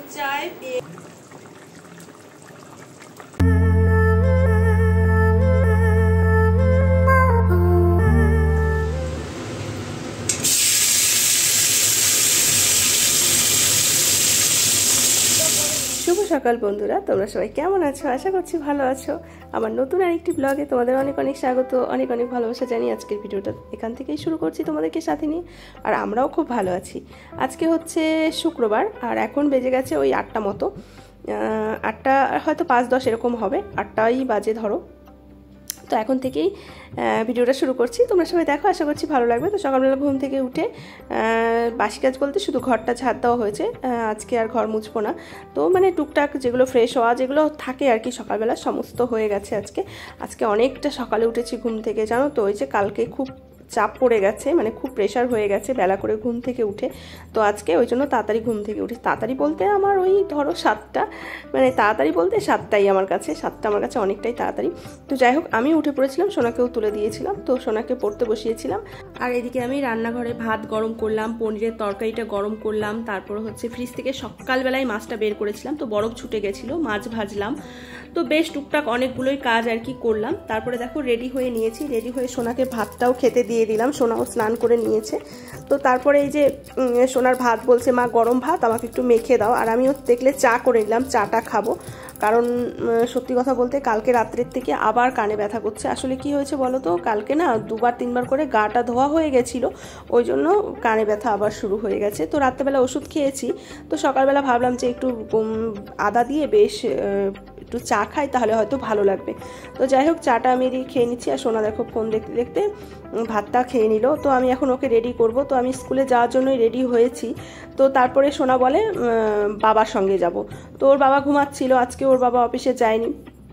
চায়। শুভ সকাল বন্ধুরা, তোমরা সবাই কেমন আছো? আশা করছি ভালো আছো। আমার নতুন আরেকটি ব্লগে তোমাদের অনেক অনেক স্বাগত, অনেক অনেক ভালোবাসা জানিয়ে আজকের ভিডিওটা এখান থেকেই শুরু করছি তোমাদেরকে সাথে নিয়ে। আর আমরাও খুব ভালো আছি। আজকে হচ্ছে শুক্রবার আর এখন বেজে গেছে ওই 8টা মতো, 8টা হয়তো 5-10 এরকম হবে, 8টাই বাজে ধরো। তো এখন থেকেই ভিডিওটা শুরু করছি, তোমরা সবাই দেখো, আশা করছি ভালো লাগবে। তো সকালবেলা ঘুম থেকে উঠে বাসি কাজ বলতে শুধু ঘরটা ঝাড় দেওয়া হয়েছে, আজকে আর ঘর মুছবো না। তো মানে টুকটাক যেগুলো ফ্রেশ হওয়া যেগুলো থাকে আর কি সকালবেলা সমস্ত হয়ে গেছে। আজকে অনেকটা সকালে উঠেছি ঘুম থেকে, জানো তো। ওই যে কালকে খুব চাপ পড়ে গেছে, মানে খুব প্রেশার হয়ে গেছে বেলা করে ঘুম থেকে উঠে। তো আজকে ওই জন্য তাড়াতাড়ি ঘুম থেকে উঠে। তাড়াতাড়ি বলতে আমার ওই ধরো 7টা, মানে তাড়াতাড়ি বলতে 7টাই আমার কাছে, 7টা আমার কাছে অনেকটাই তাড়াতাড়ি। তো যাই হোক, আমি উঠে পড়েছিলাম, সোনাকেও তুলে দিয়েছিলাম, তো সোনাকে পড়তে বসিয়েছিলাম। আর এদিকে আমি রান্নাঘরে ভাত গরম করলাম, পনিরের তরকারিটা গরম করলাম, তারপর হচ্ছে ফ্রিজ থেকে সকালবেলায় মাছটা বের করেছিলাম, তো বরফ ছুটে গেছিলো, মাছ ভাজলাম। তো বেশ টুকটাক অনেকগুলোই কাজ আর কি করলাম। তারপরে দেখো রেডি হয়ে নিয়েছি, রেডি হয়ে সোনাকে ভাতটাও খেতে দিয়ে দিলাম, সোনাও স্নান করে নিয়েছে। তো তারপরে এই যে সোনার ভাত বলছে মা গরম ভাত আমাকে একটু মেখে দাও, আর আমিও দেখলে চা করে নিলাম, চাটা খাবো। কারণ সত্যি কথা বলতে কালকে রাত্রের থেকে আবার কানে ব্যথা করছে। আসলে কি হয়েছে বলো তো, কালকে না 2-3বার করে গাটা ধোয়া হয়ে গেছিলো, ওই জন্য কানে ব্যথা আবার শুরু হয়ে গেছে। তো রাত্রেবেলা ওষুধ খেয়েছি, তো সকালবেলা ভাবলাম যে একটু আদা দিয়ে বেশ একটু চা খাই, তাহলে হয়তো ভালো লাগবে। তো যাই হোক, চাটা আমি এদিকে খেয়ে নিচ্ছি, আর সোনা দেখো ফোন দেখতে দেখতে ভাতটা খেয়ে নিল। তো আমি এখন ওকে রেডি করব, তো আমি স্কুলে যাওয়ার জন্যই রেডি হয়েছি। তো তারপরে সোনা বলে বাবার সঙ্গে যাব। তো ওর বাবা ঘুমাচ্ছিল, আজকে ওর বাবা অফিসে যায়নি,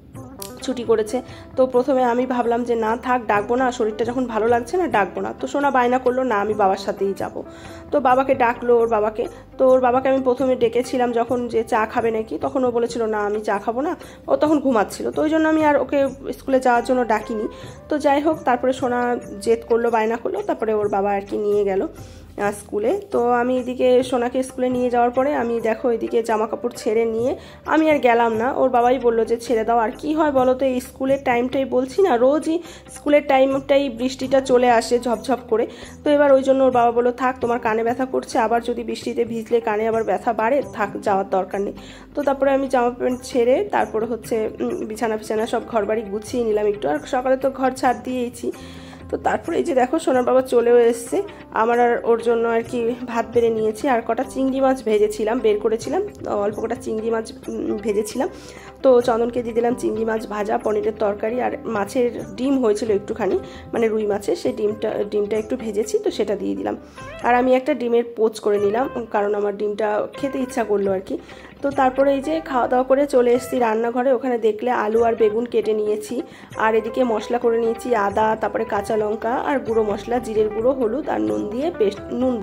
ছুটি করেছে। তো প্রথমে আমি ভাবলাম যে না থাক, ডাকবো না, শরীরটা যখন ভালো লাগছে না ডাকবো না। তো সোনা বায়না করলো না আমি বাবার সাথেই যাব। তো বাবাকে ডাকলো ওর বাবাকে। তো ওর বাবাকে আমি প্রথমে ডেকেছিলাম যখন যে চা খাবে নাকি, তখন ও বলেছিল না আমি চা খাবো না, ও তখন ঘুমাচ্ছিল। তো ওই জন্য আমি আর ওকে স্কুলে যাওয়ার জন্য ডাকিনি। তো যাই হোক, তারপরে সোনা জেদ করলো, বায়না করলো, তারপরে ওর বাবা আর কি নিয়ে গেল স্কুলে। তো আমি এদিকে সোনাকে স্কুলে নিয়ে যাওয়ার পরে আমি দেখো এদিকে জামা কাপড় ছেড়ে নিয়ে আমি আর গেলাম না, ওর বাবাই বললো যে ছেড়ে দাও। আর কি হয় বলো তো, এই স্কুলের টাইমটাই বলছি না, রোজই স্কুলের টাইমটাই বৃষ্টিটা চলে আসে ঝপঝপ করে। তো এবার ওই জন্য ওর বাবা বললো থাক, তোমার কানে ব্যথা করছে, আবার যদি বৃষ্টিতে ভিজলে কানে আবার ব্যথা বাড়ে, থাক, যাওয়ার দরকার নেই। তো তারপরে আমি জামা প্যান্ট ছেড়ে তারপরে হচ্ছে বিছানা সব ঘর বাড়ি গুছিয়ে নিলাম একটু, আর সকালে তো ঘর ছাড় দিয়েইছি। তো তারপরে এই যে দেখো সোনার বাবা চলেও এসছে, আমার আর ওর জন্য আর কি ভাত বেড়ে নিয়েছি, আর কটা চিংড়ি মাছ ভেজেছিলাম, বের করেছিলাম, অল্প কটা চিংড়ি মাছ ভেজেছিলাম। তো চন্দনকে দিয়ে দিলাম চিংড়ি মাছ ভাজা, পনিরের তরকারি, আর মাছের ডিম হয়েছিল একটুখানি, মানে রুই মাছের, সেই ডিমটা একটু ভেজেছি, তো সেটা দিয়ে দিলাম। আর আমি একটা ডিমের পোচ করে নিলাম, কারণ আমার ডিমটা খেতে ইচ্ছা করলো আর কি। তো তারপরে এই যে খাওয়া দাওয়া করে চলে এসেছি রান্নাঘরে, ওখানে দেখলে আলু আর বেগুন কেটে নিয়েছি, আর এদিকে মশলা করে নিয়েছি আদা, তারপরে কাঁচা লঙ্কা আর গুঁড়ো মশলা, জিরের গুঁড়ো, হলুদ আর নুন দিয়ে পেস্ট,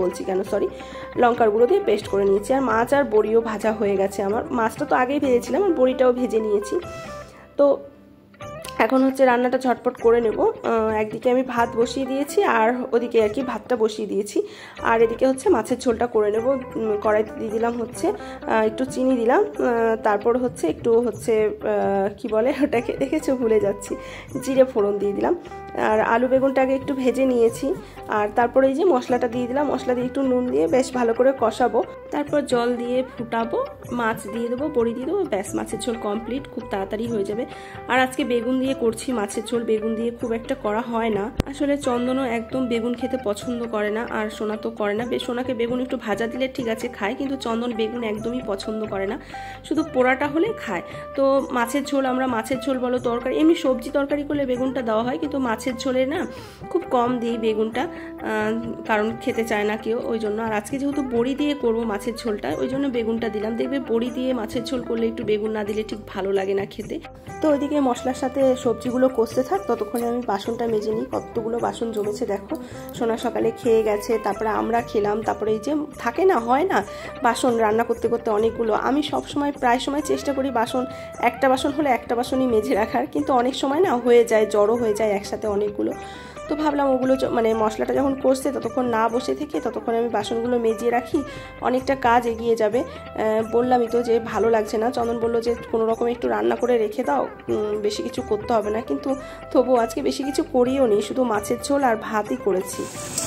লঙ্কার গুঁড়ো দিয়ে পেস্ট করে নিয়েছি। আর মাছ আর বড়িও ভাজা হয়ে গেছে আমার, মাছটা তো আগেই ভেজেছিলাম আর বড়িটাও ভেজে নিয়েছি। তো এখন হচ্ছে রান্নাটা ঝটপট করে নেব। একদিকে আমি ভাত বসিয়ে দিয়েছি আর ওদিকে আর কি ভাতটা বসিয়ে দিয়েছি, আর এদিকে হচ্ছে মাছের ঝোলটা করে নেব। কড়াইতে দিয়ে দিলাম হচ্ছে একটু চিনি দিলাম, তারপর হচ্ছে একটু হচ্ছে কি বলে ওটাকে, দেখেছো ভুলে যাচ্ছি, জিরে ফোড়ন দিয়ে দিলাম। আর আলু বেগুনটাকে একটু ভেজে নিয়েছি, আর তারপরে এই যে মশলাটা দিয়ে দিলাম, মশলা দিয়ে একটু নুন দিয়ে বেশ ভালো করে কষাবো, তারপর জল দিয়ে ফুটাবো, মাছ দিয়ে দেবো, বড়ি দিয়ে দেবো, ব্যাস মাছের ঝোল কমপ্লিট, খুব তাড়াতাড়ি হয়ে যাবে। আর আজকে বেগুন দিয়ে করছি মাছের ঝোল, বেগুন দিয়ে খুব একটা করা হয় না আসলে, চন্দনও একদম বেগুন খেতে পছন্দ করে না, আর সোনা তো করে না। সোনাকে বেগুন একটু ভাজা দিলে ঠিক আছে খায়, কিন্তু চন্দন বেগুন একদমই পছন্দ করে না, শুধু পোড়াটা হলে খায়। তো মাছের ঝোল, আমরা মাছের ঝোল বলো তরকারি, এমনি সবজি তরকারি করলে বেগুনটা দেওয়া হয়, কিন্তু মাছের ঝোলে না খুব কম দিই বেগুনটা, কারণ খেতে চায় না কেউ, ওই জন্য। আর আজকে যেহেতু বড়ি দিয়ে করবো মাছের ঝোলটা, ওই জন্য বেগুনটা দিলাম। দেখবে বড়ি দিয়ে মাছের ঝোল করলে একটু বেগুন না দিলে ঠিক ভালো লাগে না খেতে। তো ওইদিকে মশলার সাথে সবজিগুলো কষতে থাক, ততক্ষণে আমি বাসনটা মেজে নিই। কতগুলো বাসন জমেছে দেখো, সোনা সকালে খেয়ে গেছে, তারপরে আমরা খেলাম, তারপরে এই যে থাকে না, হয় না বাসন রান্না করতে করতে অনেকগুলো। আমি সবসময় প্রায় সময় চেষ্টা করি বাসন, একটা বাসন হলে একটা বাসনই মেজে রাখার, কিন্তু অনেক সময় না হয়ে যায়, জড়ো হয়ে যায় একসাথে অনেকগুলো। তো ভাবলাম ওগুলো মানে মশলাটা যখন কষছে ততক্ষণ না বসে থেকে ততক্ষণ আমি বাসনগুলো মেজিয়ে রাখি, অনেকটা কাজ এগিয়ে যাবে। বললামই তো যে ভালো লাগছে না। চন্দন বললো যে কোনো রকম একটু রান্না করে রেখে দাও, বেশি কিছু করতে হবে না, কিন্তু তবুও আজকে বেশি কিছু করিও নি, শুধু মাছের ঝোল আর ভাতই করেছি।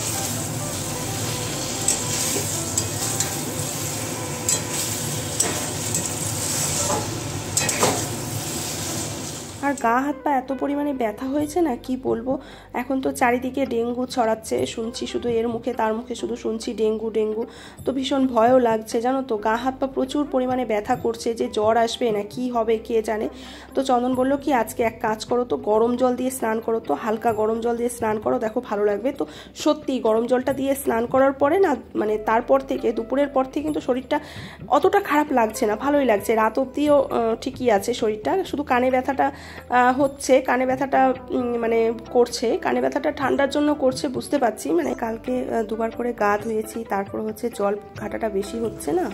আর গা হাত পা এত পরিমাণে ব্যথা হয়েছে না কি বলবো। এখন তো চারিদিকে ডেঙ্গু ছড়াচ্ছে, শুনছি শুধু এর মুখে তার মুখে শুধু শুনছি ডেঙ্গু ডেঙ্গু। তো ভীষণ ভয়ও লাগছে জানো তো, গা হাত পা প্রচুর পরিমাণে ব্যথা করছে, যে জ্বর আসবে না কি হবে কে জানে। তো চন্দন বললো কি আজকে এক কাজ করো তো, গরম জল দিয়ে স্নান করো তো, হালকা গরম জল দিয়ে স্নান করো, দেখো ভালো লাগবে। তো সত্যি গরম জলটা দিয়ে স্নান করার পরে না, মানে তারপর থেকে দুপুরের পর থেকে কিন্তু শরীরটা অতটা খারাপ লাগছে না, ভালোই লাগছে। রাত অবধিও ঠিকই আছে শরীরটা, শুধু কানে ব্যথাটা হচ্ছে, কানে ব্যথাটা মানে করছে, কানে ব্যথাটা ঠান্ডার জন্য করছে বুঝতে পারছি। মানে কালকে দুবার করে গা ধুয়েছি, তারপর হচ্ছে জল ঘাটাটা বেশি হচ্ছে না।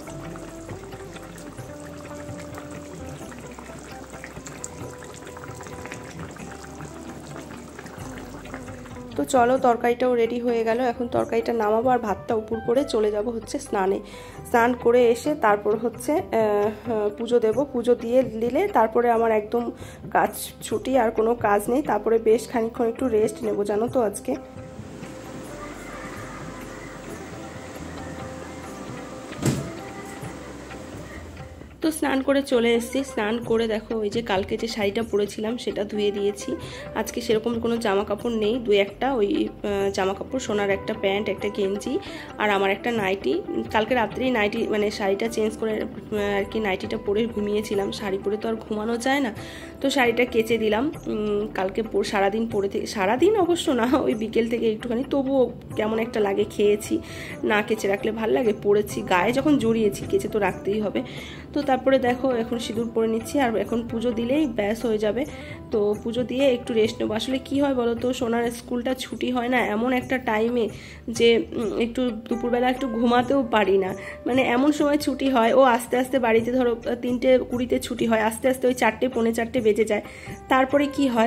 তো চলো তরকারিটাও রেডি হয়ে গেল, এখন তরকারিটা নামাবো আর ভাতটা উপর করে চলে যাব হচ্ছে স্নানে। স্নান করে এসে তারপর হচ্ছে পুজো দেব, পুজো দিয়ে দিলে তারপরে আমার একদম কাজ ছুটি, আর কোনো কাজ নেই। তারপরে বেশ খানিকক্ষণ একটু রেস্ট নেব জানো তো আজকে। তো স্নান করে চলে এসেছি, স্নান করে দেখো ওই যে কালকে যে শাড়িটা পরেছিলাম সেটা ধুয়ে দিয়েছি। আজকে সেরকম কোনো জামা কাপড় নেই, দুই একটা ওই জামা কাপড়, সোনার একটা প্যান্ট একটা গেঞ্জি আর আমার একটা নাইটি। কালকে রাত্রেই নাইটি মানে শাড়িটা চেঞ্জ করে আর কি নাইটিটা পরে ঘুমিয়েছিলাম, শাড়ি পরে তো আর ঘুমানো যায় না। তো শাড়িটা কেচে দিলাম, কালকে সারাদিন পরে থেকে, সারাদিন অবশ্য না, ওই বিকেল থেকে একটুখানি, তবুও কেমন একটা লাগে, খেয়েছি না কেচে রাখলে ভাল লাগে, পরেছি গায়ে যখন জড়িয়েছি কেচে তো রাখতেই হবে। তো তারপরে দেখো এখন সিঁদুর পরে নিচ্ছি, আর এখন পুজো দিলেই ব্যাস হয়ে যাবে। তো পুজো দিয়ে একটু রেস্ট নেবো। আসলে কি হয় বলো তো, সোনার স্কুলটা ছুটি হয় না এমন একটা টাইমে যে একটু দুপুরবেলা একটু ঘুমাতেও পারি না, মানে এমন সময় ছুটি হয়। ও আস্তে আস্তে বাড়িতে ধরো 3:20 ছুটি হয়, আস্তে আস্তে ওই 4টে পৌনে 4টে বেজে যায়। তারপরে কি হয়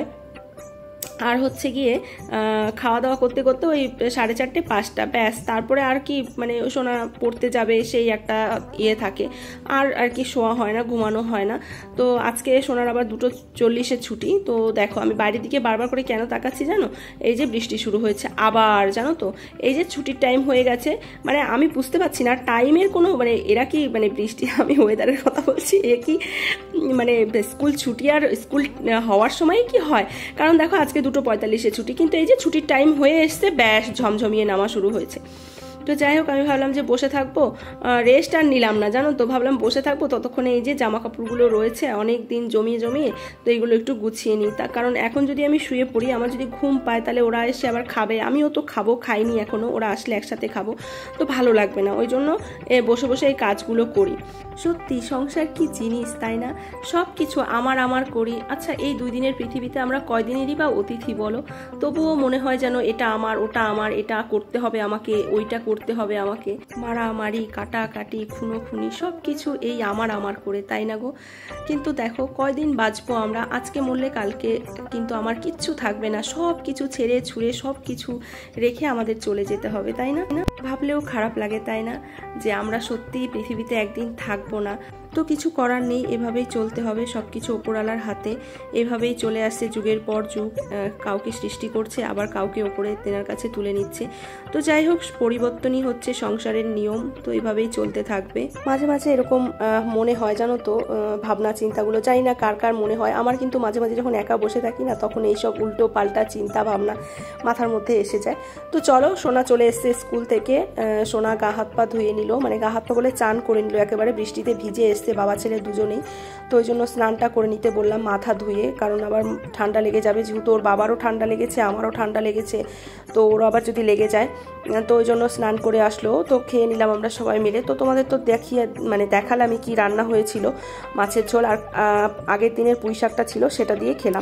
আর হচ্ছে গিয়ে খাওয়া দাওয়া করতে করতে ওই 4:30 5টা ব্যাস, তারপরে আর কি মানে সোনা পড়তে যাবে সেই একটা ইয়ে থাকে, আর কি শোয়া হয় না, ঘুমানো হয় না। তো আজকে সোনার আবার 2:40 ছুটি। তো দেখো আমি বাইরের দিকে বারবার করে কেন তাকাচ্ছি জানো, এই যে বৃষ্টি শুরু হয়েছে আবার জানো তো, এই যে ছুটির টাইম হয়ে গেছে, মানে আমি বুঝতে পারছি না টাইমের কোনো মানে এরা কি মানে বৃষ্টি, আমি ওয়েদারের কথা বলছি, এ কি মানে স্কুল ছুটি আর স্কুল হওয়ার সময় কি হয়। কারণ দেখো আজকে 2:45 ছুটি, কিন্তু এই যে ছুটির টাইম হয়ে এসছে ব্যাস ঝমঝমিয়ে নামা শুরু হয়েছে। তো যাই হোক আমি ভাবলাম যে বসে থাকবো, রেস্ট আর নিলাম না জানো তো, ভাবলাম বসে থাকবো ততক্ষণে এই যে জামা কাপড়গুলো রয়েছে অনেক দিন জমিয়ে জমিয়ে, তো এইগুলো একটু গুছিয়ে নিই। তার কারণ এখন যদি আমি শুয়ে পড়ি, আমার যদি ঘুম পায় তাহলে ওরা এসে আবার খাবে, আমিও তো খাবো, খাইনি এখনো, ওরা আসলে একসাথে খাবো, তো ভালো লাগবে না। ওই জন্য বসে বসে এই কাজগুলো করি। সত্যি সংসার কি জিনিস তাই না, সব কিছু আমার আমার করি। আচ্ছা এই 2 দিনের পৃথিবীতে আমরা কয়দিনেরই বা অতিথি বলো, তবুও মনে হয় যেন এটা আমার ওটা আমার, এটা করতে হবে আমাকে, ওইটা করতে হবে আমাকে, মারামারি কাটাকাটি খুনোখুনি সব কিছু এই আমার আমার করে, তাই না গো। কিন্তু দেখো কয়দিন বাঁচবো আমরা, আজকে মরলে কালকে কিন্তু আমার কিচ্ছু থাকবে না, সব কিছু ছেড়ে ছুড়ে সব কিছু রেখে আমাদের চলে যেতে হবে, তাই না। ভাবলেও খারাপ লাগে তাই না, যে আমরা সত্যি পৃথিবীতে একদিন থাকবো না। তো কিছু করার নেই, এভাবেই চলতে হবে, সব কিছু ওপরওয়ালার হাতে, এভাবেই চলে আসছে যুগের পর যুগ, কাউকে সৃষ্টি করছে আবার কাউকে ওপরে তেনার কাছে তুলে নিচ্ছে। তো যাই হোক পরিবর্তনই হচ্ছে সংসারের নিয়ম, তো এভাবেই চলতে থাকবে। মাঝে মাঝে এরকম মনে হয় জানো তো, ভাবনা চিন্তাগুলো জানি না কার কার মনে হয়, আমার কিন্তু মাঝে মাঝে যখন একা বসে থাকি না তখন এইসব উল্টো পাল্টা চিন্তা ভাবনা মাথার মধ্যে এসে যায়। তো চলো সোনা চলে এসছে স্কুল থেকে, সোনা গা হাত পা ধুয়ে নিল, মানে গা হাত পা বলে চান করে নিল, একেবারে বৃষ্টিতে ভিজে এসছে বাবা ছেলে দুজনেই। তো ওই জন্য স্নানটা করে নিতে বললাম মাথা ধুয়ে, কারণ আবার ঠান্ডা লেগে যাবে, যেহেতু ওর বাবারও ঠান্ডা লেগেছে আমারও ঠান্ডা লেগেছে, তো ওর আবার যদি লেগে যায়। তো ওই জন্য স্নান করে আসলো, তো খেয়ে নিলাম আমরা সবাই মিলে। তো তোমাদের তো মানে দেখালামই কি রান্না হয়েছিল, মাছের ঝোল আর আগের দিনের পুঁই শাকটা ছিল সেটা দিয়ে খেলাম।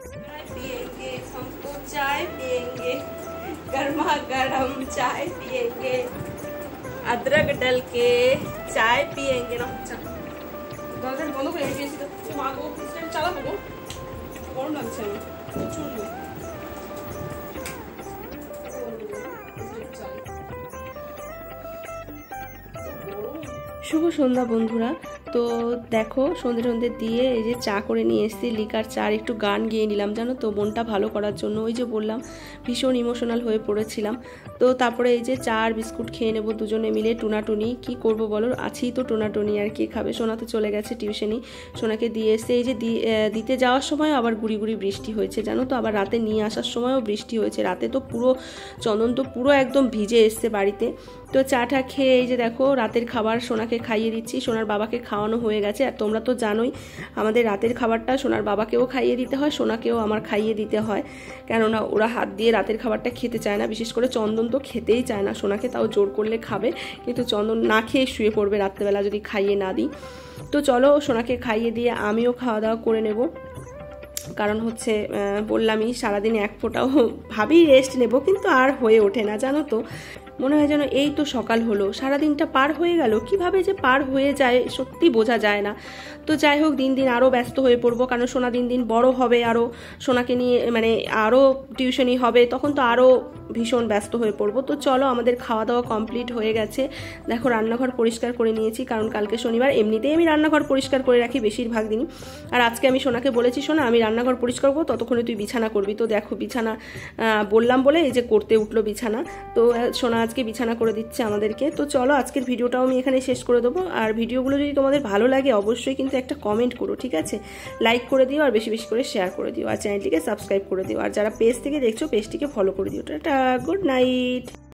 गरमा गरम चाय पियेंगे, अदरक डल के चाय पियेंगे ना। दरजा बंद করে দিয়েছি তো মা গো, সিস্টেম চালাবো গো, গরম লাগছে প্রচন্ড। শুভ সন্ধ্যা বন্ধুরা। তো দেখো সন্ধে দিয়ে এই যে চা করে নিয়ে এসেছি, লিকার চা, একটু গান গেয়ে নিলাম জানো তো, মনটা ভালো করার জন্য। ওই যে বললাম ভীষণ ইমোশনাল হয়ে পড়েছিলাম। তো তারপরে এই যে চা আর বিস্কুট খেয়ে নেবো দুজনে মিলে, টুনাটুনি। কি করব বলো, আছেই তো টুনাটুনি, আর কি খাবে। সোনা তো চলে গেছে টিউশনি, সোনাকে দিয়ে এসে এই যে দিতে যাওয়ার সময় আবার গুড়ি গুড়ি বৃষ্টি হয়েছে জানো তো, আবার রাতে নিয়ে আসার সময়ও বৃষ্টি হয়েছে। রাতে তো পুরো চন্দন তো পুরো একদম ভিজে এসছে বাড়িতে। তো চাটা খেয়ে এই যে দেখো রাতের খাবার সোনাকে খাইয়ে দিচ্ছি, সোনার বাবাকে খাওয়ানো হয়ে গেছে। আর তোমরা তো জানোই আমাদের রাতের খাবারটা সোনার বাবাকেও খাইয়ে দিতে হয়, সোনাকেও আমার খাইয়ে দিতে হয়, কেননা ওরা হাত দিয়ে রাতের খাবারটা খেতে চায় না। বিশেষ করে চন্দন তো খেতেই চায় না, সোনাকে তাও জোর করলে খাবে, কিন্তু চন্দন না খেয়ে শুয়ে পড়বে রাত্রেবেলা যদি খাইয়ে না দিই। তো চলো সোনাকে খাইয়ে দিয়ে আমিও খাওয়া দাওয়া করে নেব, কারণ হচ্ছে বললামই সারাদিন এক ফোঁটাও ভাবি রেস্ট নেব, কিন্তু আর হয়ে ওঠে না জানো তো। মনে হয় যেন এই তো সকাল হলো, সারাদিনটা পার হয়ে গেল, কিভাবে যে পার হয়ে যায় সত্যি বোঝা যায় না। তো যাই হোক, দিন দিন আরও ব্যস্ত হয়ে পড়বো, কারণ সোনা দিন দিন বড় হবে, আরও সোনাকে নিয়ে মানে আরও টিউশনি হবে, তখন তো আরও ভীষণ ব্যস্ত হয়ে পড়বো। তো চলো আমাদের খাওয়া দাওয়া কমপ্লিট হয়ে গেছে। দেখো রান্নাঘর পরিষ্কার করে নিয়েছি, কারণ কালকে শনিবার, এমনিতেই আমি রান্নাঘর পরিষ্কার করে রাখি বেশিরভাগ দিনই। আর আজকে আমি সোনাকে বলেছি, সোনা আমি রান্নাঘর পরিষ্কার করবো, ততক্ষণে তুই বিছানা করবি। তো দেখো বিছানা বললাম বলে এই যে করতে উঠলো বিছানা। তো সোনা আজকে বিছানা করে দিচ্ছে আমাদেরকে। তো চলো আজকের ভিডিওটাও আমি এখানে শেষ করে দেবো। আর ভিডিওগুলো যদি তোমাদের ভালো লাগে অবশ্যই কিন্তু একটা কমেন্ট করো, ঠিক আছে? লাইক করে দিও আর বেশি বেশি করে শেয়ার করে দিও, আর চ্যানেলটিকে সাবস্ক্রাইব করে দিও, আর যারা পেজ থেকে দেখছো পেজটিকে ফলো করে দিও। Tata, good night.